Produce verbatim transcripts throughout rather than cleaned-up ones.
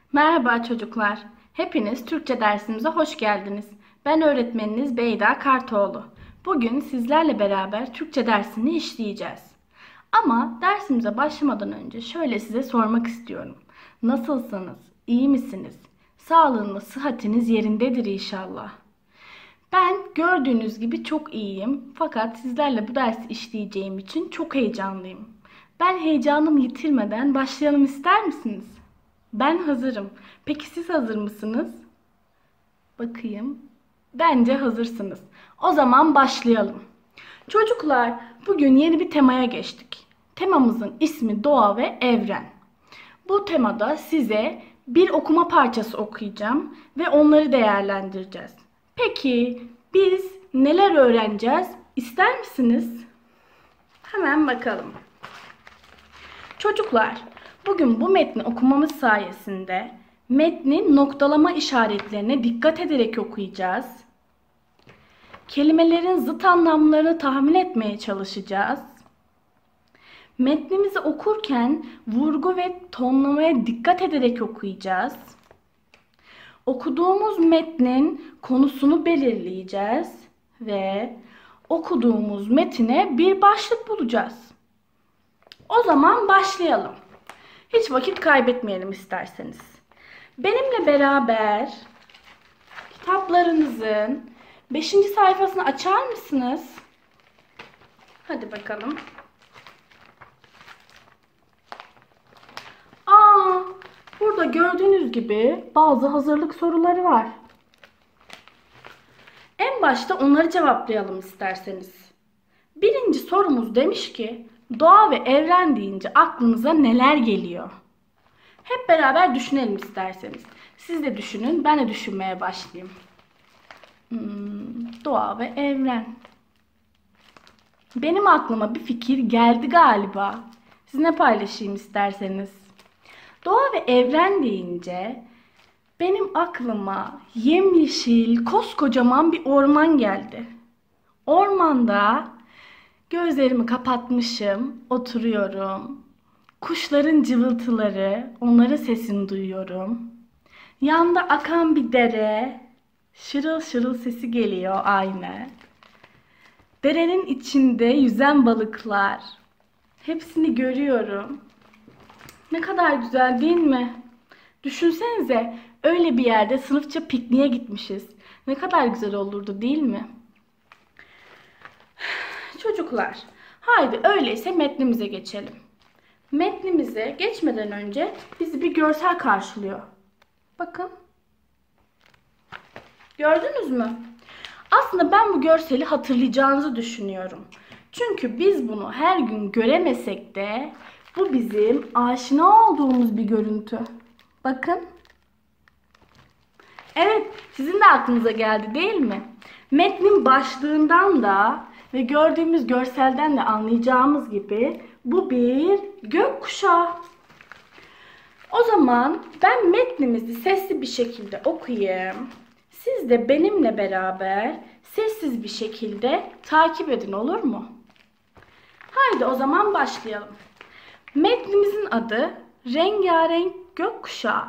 Merhaba çocuklar. Hepiniz Türkçe dersimize hoş geldiniz. Ben öğretmeniniz Beyda Kartoğlu. Bugün sizlerle beraber Türkçe dersini işleyeceğiz. Ama dersimize başlamadan önce şöyle size sormak istiyorum. Nasılsınız? İyi misiniz? Sağlığınız, sıhhatiniz yerindedir inşallah. Ben gördüğünüz gibi çok iyiyim. Fakat sizlerle bu dersi işleyeceğim için çok heyecanlıyım. Ben heyecanımı yitirmeden başlayalım ister misiniz? Ben hazırım. Peki siz hazır mısınız? Bakayım. Bence hazırsınız. O zaman başlayalım. Çocuklar, bugün yeni bir temaya geçtik. Temamızın ismi doğa ve evren. Bu temada size bir okuma parçası okuyacağım ve onları değerlendireceğiz. Peki biz neler öğreneceğiz? İster misiniz? Hemen bakalım. Çocuklar, bugün bu metni okumamız sayesinde metnin noktalama işaretlerine dikkat ederek okuyacağız. Kelimelerin zıt anlamlarını tahmin etmeye çalışacağız. Metnimizi okurken vurgu ve tonlamaya dikkat ederek okuyacağız. Okuduğumuz metnin konusunu belirleyeceğiz ve okuduğumuz metine bir başlık bulacağız. O zaman başlayalım. Hiç vakit kaybetmeyelim isterseniz. Benimle beraber kitaplarınızın beşinci sayfasını açar mısınız? Hadi bakalım. Aa, burada gördüğünüz gibi bazı hazırlık soruları var. En başta onları cevaplayalım isterseniz. Birinci sorumuz demiş ki, doğa ve evren deyince aklınıza neler geliyor? Hep beraber düşünelim isterseniz. Siz de düşünün, ben de düşünmeye başlayayım. Hmm, doğa ve evren. Benim aklıma bir fikir geldi galiba. Sizinle paylaşayım isterseniz. Doğa ve evren deyince benim aklıma yemyeşil, koskocaman bir orman geldi. Ormanda gözlerimi kapatmışım, oturuyorum. Kuşların cıvıltıları, onların sesini duyuyorum. Yanda akan bir dere, şırıl şırıl sesi geliyor aynı. Derenin içinde yüzen balıklar. Hepsini görüyorum. Ne kadar güzel değil mi? Düşünsenize öyle bir yerde sınıfça pikniğe gitmişiz. Ne kadar güzel olurdu değil mi? Çocuklar, haydi öyleyse metnimize geçelim. Metnimize geçmeden önce bizi bir görsel karşılıyor. Bakın. Gördünüz mü? Aslında ben bu görseli hatırlayacağınızı düşünüyorum. Çünkü biz bunu her gün göremesek de bu bizim aşina olduğumuz bir görüntü. Bakın. Evet, sizin de aklınıza geldi değil mi? Metnin başlığından da ve gördüğümüz görselden de anlayacağımız gibi bu bir gökkuşağı. O zaman ben metnimizi sesli bir şekilde okuyayım. Siz de benimle beraber sessiz bir şekilde takip edin, olur mu? Haydi o zaman başlayalım. Metnimizin adı Rengarenk Gökkuşağı.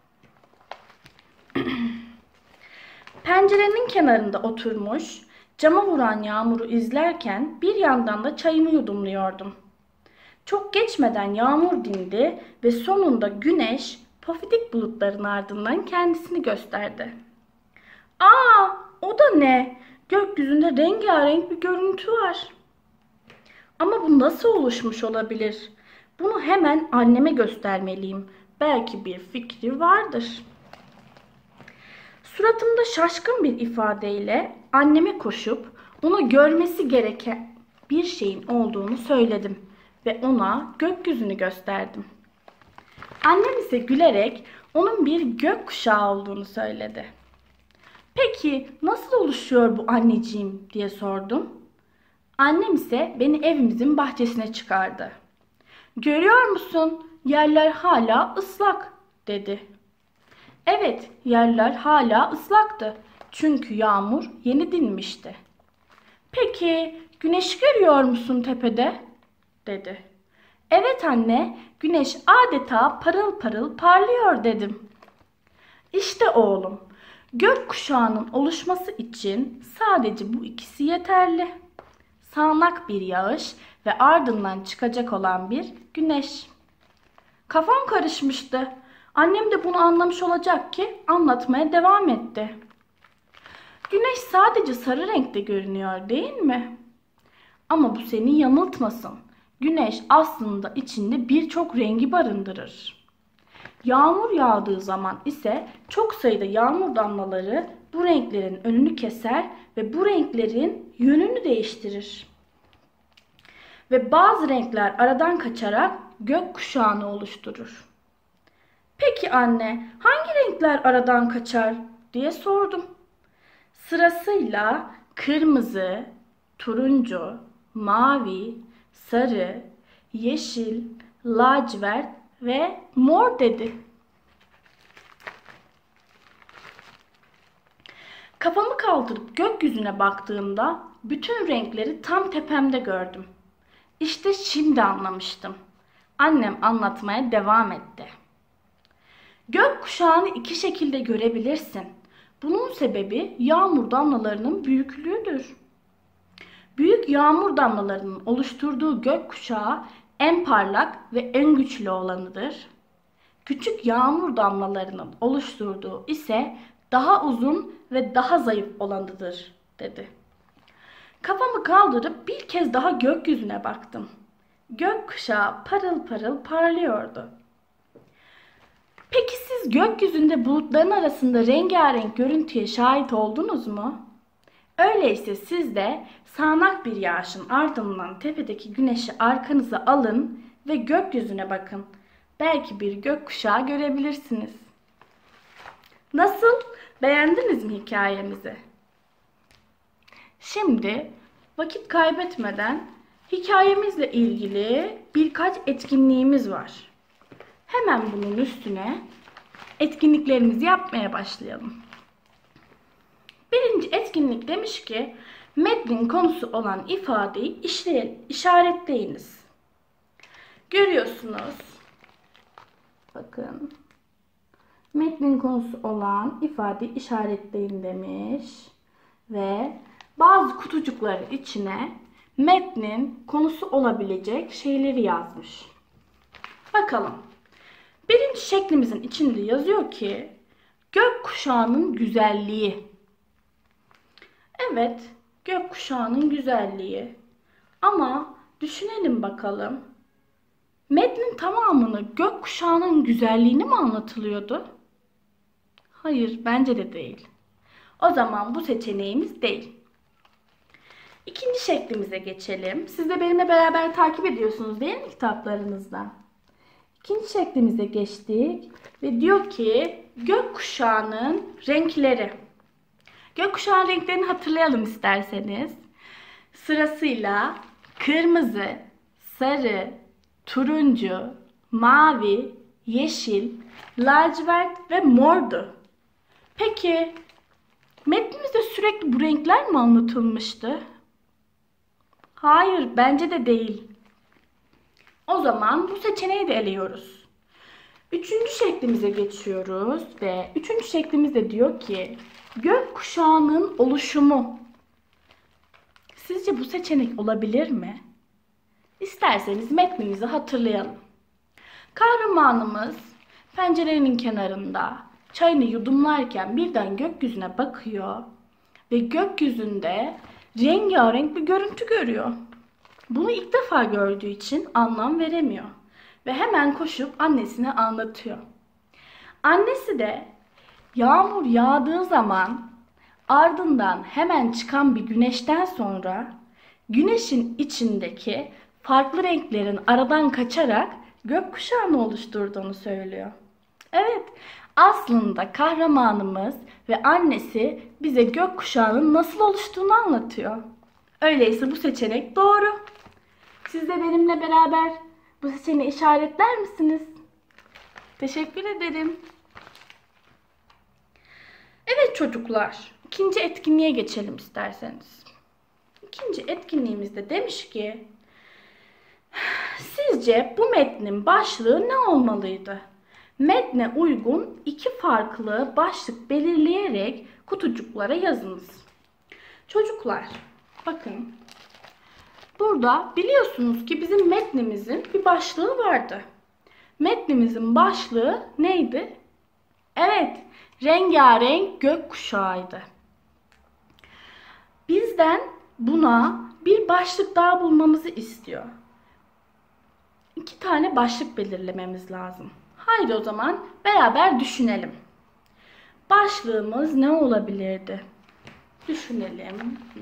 Pencerenin kenarında oturmuş, cama vuran yağmuru izlerken bir yandan da çayımı yudumluyordum. Çok geçmeden yağmur dindi ve sonunda güneş pofidik bulutların ardından kendisini gösterdi. Aa, o da ne? Gökyüzünde rengarenk bir görüntü var. Ama bu nasıl oluşmuş olabilir? Bunu hemen anneme göstermeliyim. Belki bir fikri vardır. Suratımda şaşkın bir ifadeyle anneme koşup ona görmesi gereken bir şeyin olduğunu söyledim ve ona gökyüzünü gösterdim. Annem ise gülerek onun bir gökkuşağı olduğunu söyledi. Peki nasıl oluşuyor bu anneciğim diye sordum. Annem ise beni evimizin bahçesine çıkardı. Görüyor musun? Yerler hala ıslak dedi. Evet, yerler hala ıslaktı. Çünkü yağmur yeni dinmişti. Peki güneş görüyor musun tepede? Dedi. Evet anne, güneş adeta parıl parıl parlıyor dedim. İşte oğlum, gökkuşağının oluşması için sadece bu ikisi yeterli. Sağanak bir yağış ve ardından çıkacak olan bir güneş. Kafam karışmıştı. Annem de bunu anlamış olacak ki anlatmaya devam etti. Güneş sadece sarı renkte görünüyor, değil mi? Ama bu seni yanıltmasın. Güneş aslında içinde birçok rengi barındırır. Yağmur yağdığı zaman ise çok sayıda yağmur damlaları bu renklerin önünü keser ve bu renklerin yönünü değiştirir. Ve bazı renkler aradan kaçarak gökkuşağını oluşturur. Peki anne, hangi renkler aradan kaçar diye sordum. Sırasıyla kırmızı, turuncu, mavi, sarı, yeşil, lacivert ve mor dedi. Kafamı kaldırıp gökyüzüne baktığımda bütün renkleri tam tepemde gördüm. İşte şimdi anlamıştım. Annem anlatmaya devam etti. Gökkuşağını iki şekilde görebilirsin. Bunun sebebi yağmur damlalarının büyüklüğüdür. Büyük yağmur damlalarının oluşturduğu gökkuşağı en parlak ve en güçlü olanıdır. Küçük yağmur damlalarının oluşturduğu ise daha uzun ve daha zayıf olanıdır, dedi. Kafamı kaldırıp bir kez daha gökyüzüne baktım. Gökkuşağı parıl parıl parlıyordu. Peki siz gökyüzünde bulutların arasında rengarenk görüntüye şahit oldunuz mu? Öyleyse siz de sağanak bir yağışın ardından tepedeki güneşi arkanıza alın ve gökyüzüne bakın. Belki bir gökkuşağı görebilirsiniz. Nasıl? Beğendiniz mi hikayemizi? Şimdi vakit kaybetmeden hikayemizle ilgili birkaç etkinliğimiz var. Hemen bunun üstüne etkinliklerimizi yapmaya başlayalım. Birinci etkinlik demiş ki metnin konusu olan ifadeyi işleyelim, işaretleyiniz. Görüyorsunuz. Bakın. Metnin konusu olan ifadeyi işaretleyin demiş. Ve bazı kutucukların içine metnin konusu olabilecek şeyleri yazmış. Bakalım. Birinci şeklimizin içinde yazıyor ki gökkuşağının güzelliği. Evet, gökkuşağının güzelliği. Ama düşünelim bakalım. Metnin tamamını gökkuşağının güzelliğini mi anlatılıyordu? Hayır, bence de değil. O zaman bu seçeneğimiz değil. İkinci şeklimize geçelim. Siz de benimle beraber takip ediyorsunuz değil mi kitaplarınızda? İkinci şeklimize geçtik ve diyor ki gökkuşağının renkleri. Gökkuşağının renklerini hatırlayalım isterseniz. Sırasıyla kırmızı, sarı, turuncu, mavi, yeşil, lacivert ve mordu. Peki metnimizde sürekli bu renkler mi anlatılmıştı? Hayır, bence de değil. O zaman bu seçeneği de eliyoruz. Üçüncü şeklimize geçiyoruz ve üçüncü şeklimizde diyor ki gökkuşağının oluşumu. Sizce bu seçenek olabilir mi? İsterseniz metnimizi hatırlayalım. Kahramanımız pencerenin kenarında çayını yudumlarken birden gökyüzüne bakıyor ve gökyüzünde rengarenk bir görüntü görüyor. Bunu ilk defa gördüğü için anlam veremiyor ve hemen koşup annesine anlatıyor. Annesi de yağmur yağdığı zaman ardından hemen çıkan bir güneşten sonra güneşin içindeki farklı renklerin aradan kaçarak gökkuşağını oluşturduğunu söylüyor. Evet, aslında kahramanımız ve annesi bize gökkuşağının nasıl oluştuğunu anlatıyor. Öyleyse bu seçenek doğru. Siz de benimle beraber bu seçeneği işaretler misiniz? Teşekkür ederim. Evet çocuklar, ikinci etkinliğe geçelim isterseniz. İkinci etkinliğimizde demiş ki, sizce bu metnin başlığı ne olmalıydı? Metne uygun iki farklı başlık belirleyerek kutucuklara yazınız. Çocuklar, bakın. Burada biliyorsunuz ki bizim metnimizin bir başlığı vardı. Metnimizin başlığı neydi? Evet, rengarenk gökkuşağıydı. Bizden buna bir başlık daha bulmamızı istiyor. İki tane başlık belirlememiz lazım. Haydi o zaman beraber düşünelim. Başlığımız ne olabilirdi? Düşünelim. Hmm.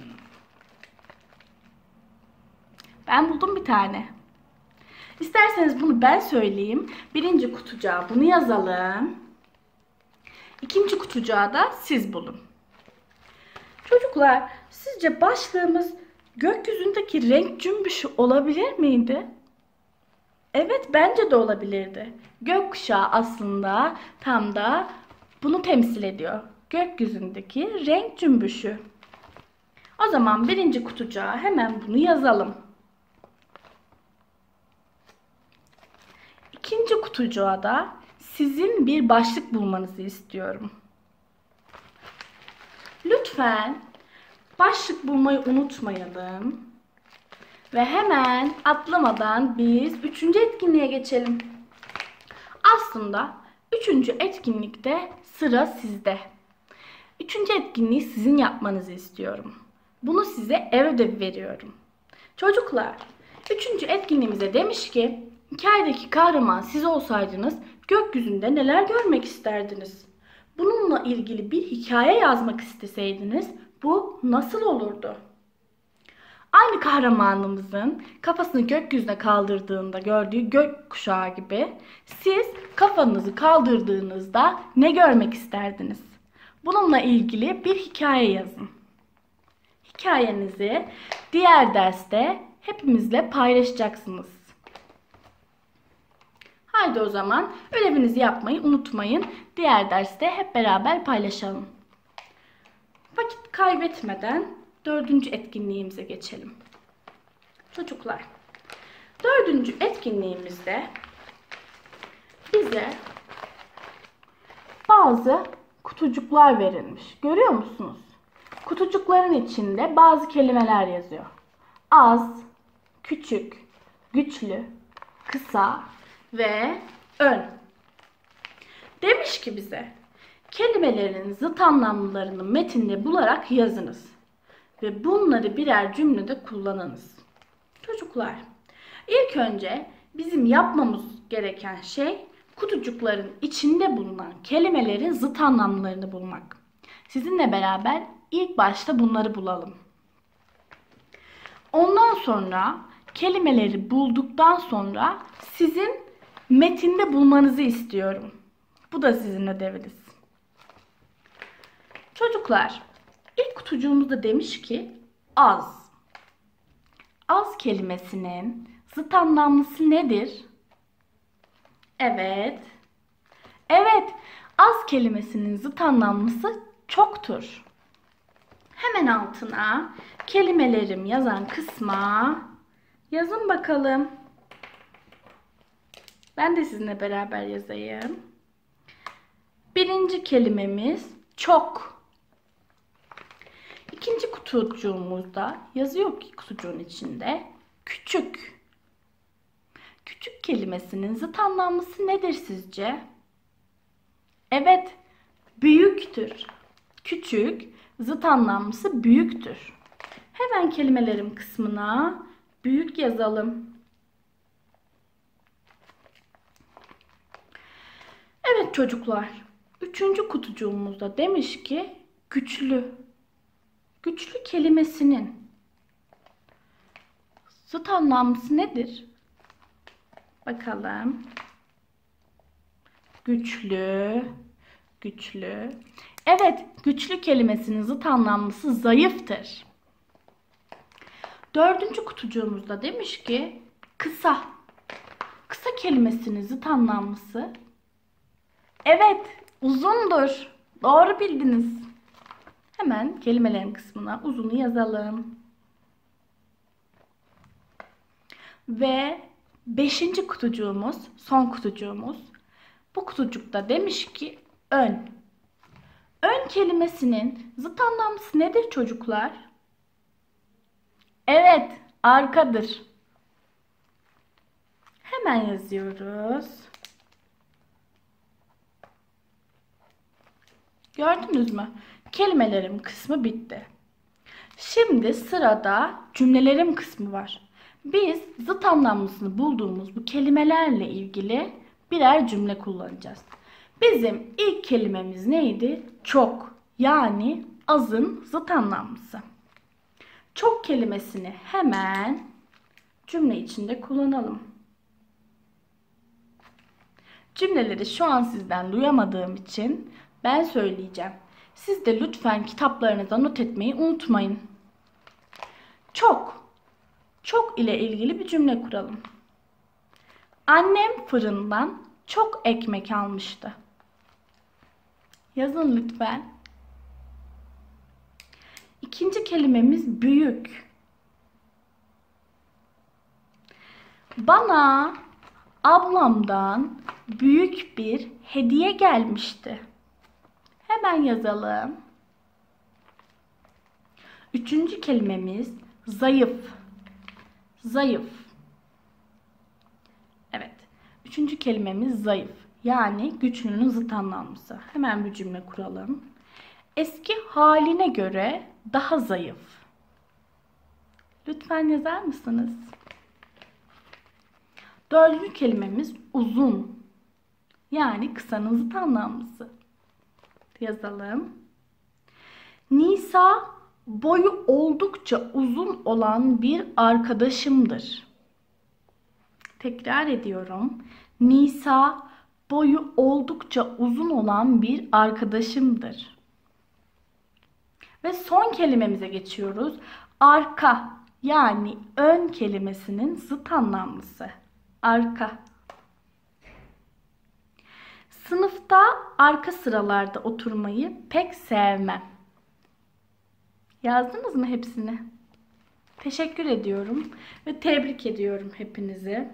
Ben buldum bir tane. İsterseniz bunu ben söyleyeyim. Birinci kutucuğa bunu yazalım. İkinci kutucuğa da siz bulun. Çocuklar, sizce başlığımız gökyüzündeki renk cümbüşü olabilir miydi? Evet, bence de olabilirdi. Gökkuşağı aslında tam da bunu temsil ediyor. Gökyüzündeki renk cümbüşü. O zaman birinci kutucuğa hemen bunu yazalım. İkinci kutucuğa da sizin bir başlık bulmanızı istiyorum. Lütfen başlık bulmayı unutmayalım. Ve hemen atlamadan biz üçüncü etkinliğe geçelim. Aslında üçüncü etkinlikte sıra sizde. Üçüncü etkinliği sizin yapmanızı istiyorum. Bunu size ev ödevi veriyorum. Çocuklar, üçüncü etkinliğimize demiş ki, hikayedeki kahraman siz olsaydınız gökyüzünde neler görmek isterdiniz? Bununla ilgili bir hikaye yazmak isteseydiniz bu nasıl olurdu? Aynı kahramanımızın kafasını gökyüzüne kaldırdığında gördüğü gökkuşağı gibi siz kafanızı kaldırdığınızda ne görmek isterdiniz? Bununla ilgili bir hikaye yazın. Hikayenizi diğer derste hepimizle paylaşacaksınız. Haydi o zaman ödevinizi yapmayı unutmayın. Diğer derste hep beraber paylaşalım. Vakit kaybetmeden dördüncü etkinliğimize geçelim. Çocuklar, dördüncü etkinliğimizde bize bazı kutucuklar verilmiş. Görüyor musunuz? Kutucukların içinde bazı kelimeler yazıyor. Az, küçük, güçlü, kısa ve ön. Demiş ki bize, kelimelerin zıt anlamlarını metinde bularak yazınız. Ve bunları birer cümlede kullanınız. Çocuklar, ilk önce bizim yapmamız gereken şey kutucukların içinde bulunan kelimelerin zıt anlamlarını bulmak. Sizinle beraber ilk başta bunları bulalım. Ondan sonra kelimeleri bulduktan sonra sizin metinde bulmanızı istiyorum. Bu da sizin ödeviniz. Çocuklar, İlk kutucuğumuzda demiş ki az. Az kelimesinin zıt anlamlısı nedir? Evet. Evet, az kelimesinin zıt anlamlısı çoktur. Hemen altına kelimelerim yazan kısma yazın bakalım. Ben de sizinle beraber yazayım. Birinci kelimemiz çok. İkinci kutucuğumuzda yazıyor ki kutucuğun içinde küçük. Küçük kelimesinin zıt anlamlısı nedir sizce? Evet, büyüktür. Küçük, zıt anlamlısı büyüktür. Hemen kelimelerim kısmına büyük yazalım. Evet çocuklar, üçüncü kutucuğumuzda demiş ki güçlü. Güçlü kelimesinin zıt anlamlısı nedir? Bakalım. Güçlü, güçlü. Evet, güçlü kelimesinin zıt anlamlısı zayıftır. Dördüncü kutucuğumuzda demiş ki kısa. Kısa kelimesinin zıt anlamlısı. Evet, uzundur. Doğru bildiniz. Hemen kelimelerin kısmına uzunu yazalım. Ve beşinci kutucuğumuz, son kutucuğumuz. Bu kutucukta demiş ki ön. Ön kelimesinin zıt anlamlısı nedir çocuklar? Evet, arkadır. Hemen yazıyoruz. Gördünüz mü? Kelimelerim kısmı bitti. Şimdi sırada cümlelerim kısmı var. Biz zıt anlamlısını bulduğumuz bu kelimelerle ilgili birer cümle kullanacağız. Bizim ilk kelimemiz neydi? Çok, yani azın zıt anlamlısı. Çok kelimesini hemen cümle içinde kullanalım. Cümleleri şu an sizden duyamadığım için ben söyleyeceğim. Siz de lütfen kitaplarınıza not etmeyi unutmayın. Çok. Çok ile ilgili bir cümle kuralım. Annem fırından çok ekmek almıştı. Yazın lütfen. İkinci kelimemiz büyük. Bana ablamdan büyük bir hediye gelmişti. Hemen yazalım. Üçüncü kelimemiz zayıf. Zayıf. Evet. Üçüncü kelimemiz zayıf. Yani güçlünün zıt anlamlısı. Hemen bir cümle kuralım. Eski haline göre daha zayıf. Lütfen yazar mısınız? Dördüncü kelimemiz uzun. Yani kısanın zıt anlamlısı. Yazalım. Nisa boyu oldukça uzun olan bir arkadaşımdır. Tekrar ediyorum. Nisa boyu oldukça uzun olan bir arkadaşımdır. Ve son kelimemize geçiyoruz. Arka, yani ön kelimesinin zıt anlamlısı. Arka. Sınıfta arka sıralarda oturmayı pek sevmem. Yazdınız mı hepsini? Teşekkür ediyorum ve tebrik ediyorum hepinizi.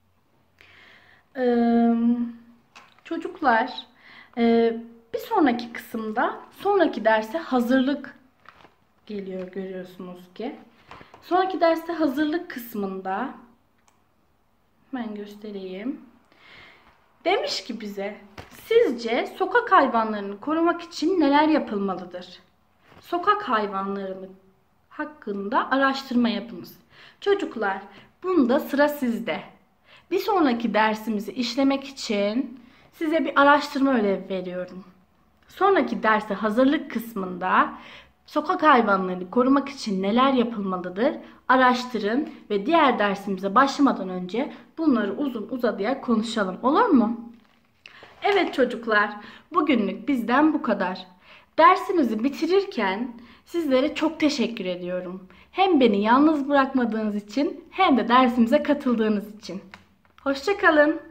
Ee, çocuklar, e, bir sonraki kısımda, sonraki derse hazırlık geliyor görüyorsunuz ki. Sonraki derste hazırlık kısmında, ben göstereyim. Demiş ki bize, sizce sokak hayvanlarını korumak için neler yapılmalıdır? Sokak hayvanlarını hakkında araştırma yapınız. Çocuklar, bunda sıra sizde. Bir sonraki dersimizi işlemek için size bir araştırma ödevi veriyorum. Sonraki derse hazırlık kısmında sokak hayvanlarını korumak için neler yapılmalıdır? Araştırın ve diğer dersimize başlamadan önce bunları uzun uzadıya konuşalım. Olur mu? Evet çocuklar, bugünlük bizden bu kadar. Dersimizi bitirirken sizlere çok teşekkür ediyorum. Hem beni yalnız bırakmadığınız için hem de dersimize katıldığınız için. Hoşça kalın.